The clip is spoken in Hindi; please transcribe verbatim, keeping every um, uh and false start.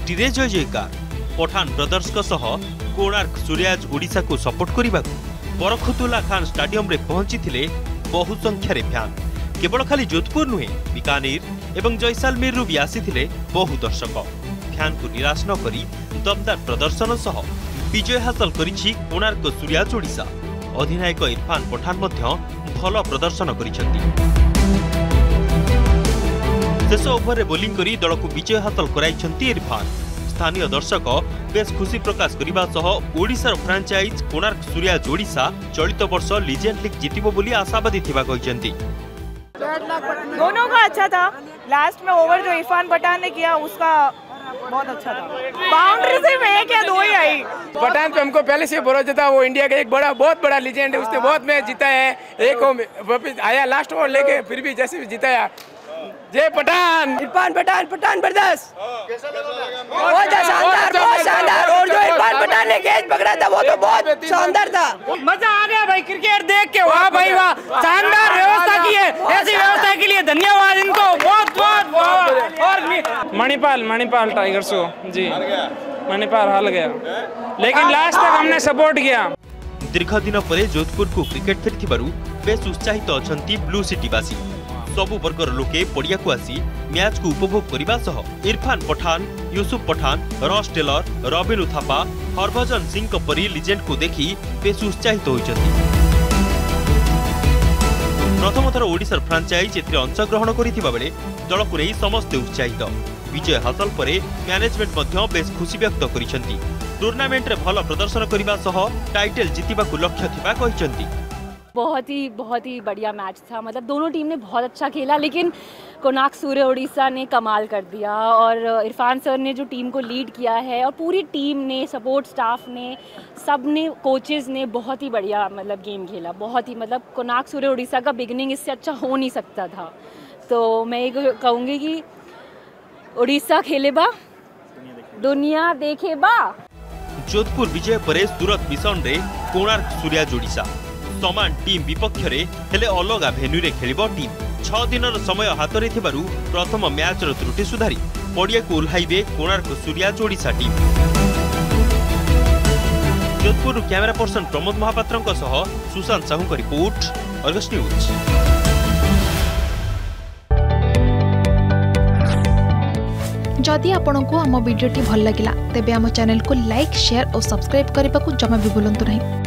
सिटी रे जय जयकार पठान ब्रदर्स को सह कोणार्क सूर्याज ओडिशा को सपोर्ट करने बरखतुल्ला खान स्टाडियम रे पहुंची थिले बहु संख्यार फैन। केवल खाली जोधपुर नुहे बीकानेर एवं जैसालमेर भी आसीथिले बहु दर्शक। फैन को निराश न करी दमदार प्रदर्शन सह विजय हासिल करिछि कोणार्क सूर्याज ओडिशा। अधिनायक इरफान पठान मध्य भल प्रदर्शन करिसेंति। शेष ओभर रे बोलिंग करी दल को विजय हासिल कराइछंती इरफान। स्थानीय दर्शक बेस खुशी प्रकाश करने सह ओडिशार फ्रांचाइज कोणार्क सूर्याज ओडिशा चलित वर्ष लीजेंड लीग जीतिबो बोली आशावादी थिबा कहिसेंती। दोनों का अच्छा था। लास्ट में ओवर जो इरफान पठान ने किया उसका बहुत अच्छा था। बाउंड्री से एक या दो ही आई। पठान पे हमको पहले से भरोसा था, वो इंडिया का एक बड़ा बहुत बड़ा लीजेंड है, उसने बहुत मैच जीता है। एक आया लास्ट ओवर लेके फिर भी जैसे भी जीताया। जय पठान, इरफान पठान, पठान ब्रदर्स बहुत शानदार, बहुत शानदार। और जो इरफान पठान ने कैच पकड़ा था वो तो बहुत शानदार था। मजा आ गया भाई क्रिकेट देख के। वाह भाई वाह, शानदार व्यवस्था की है। ऐसी व्यवस्था के लिए धन्यवाद इनको, बहुत बहुत। और मणिपाल मणिपाल टाइगर्स को जी मणिपाल हार गया, लेकिन लास्ट तक हमने सपोर्ट किया। दीर्घ दिन पर जोधपुर को क्रिकेट फेरी बेस उत्साहित अछंती ब्लू सिटी बासी। सबु वर्गर लोके पड़िया को आसी मैच को उपभोग करने सह इरफान पठान, यूसुफ पठान, रॉस टेलर, रबिन उथापा, हरभजन सिंह परी लीजेंड को देखी बेस उत्साहित होइछथि। प्रथम थर ओडिशार फ्रांचाइज एथिरे अंशग्रहण करिथिबा बेले दल को नहीं समस्ते उत्साहित। विजय हासिल परे मैनेजमेंट मध्य बेस खुशी व्यक्त करिसेंति। टूर्नामेंट रे भल प्रदर्शन करने सह टाइटल जीतिबा को लक्ष्य थिबा कहिसेंति। बहुत ही बहुत ही बढ़िया मैच था। मतलब दोनों टीम ने बहुत अच्छा खेला, लेकिन कोणार्क सूर्य ओडिशा ने कमाल कर दिया। और इरफान सर ने जो टीम को लीड किया है और पूरी टीम ने, सपोर्ट स्टाफ ने, सब ने, कोचेस ने बहुत ही बढ़िया मतलब गेम खेला। बहुत ही मतलब कोणार्क सूर्य ओडिशा का बिगिनिंग इससे अच्छा हो नहीं सकता था। तो मैं ये कहूँगी कि ओडिशा खेले बा, दुनिया देखे बा। जोधपुर विजय परे सूरत मिशन रे कोणार्क सूर्याज ओडिशा समान टीम विपक्ष रे हेले अलगा भेन्यू रे खेलिबो टीम। छह दिन समय हाथ रे थिबारु प्रथम मैच रो त्रुटि सुधारी पड़िया को उल्हाइबे Konark Suryas Odisha team. Jodhpur camera person Pramod Mahapatra सह सुशांत साहू का रिपोर्ट, अर्गस न्यूज। जदि आपंक आम भिडी भल लगा तेब आम चैनल को लाइक, शेयर और सब्सक्राइब करने को जमा भी भूलु नहीं।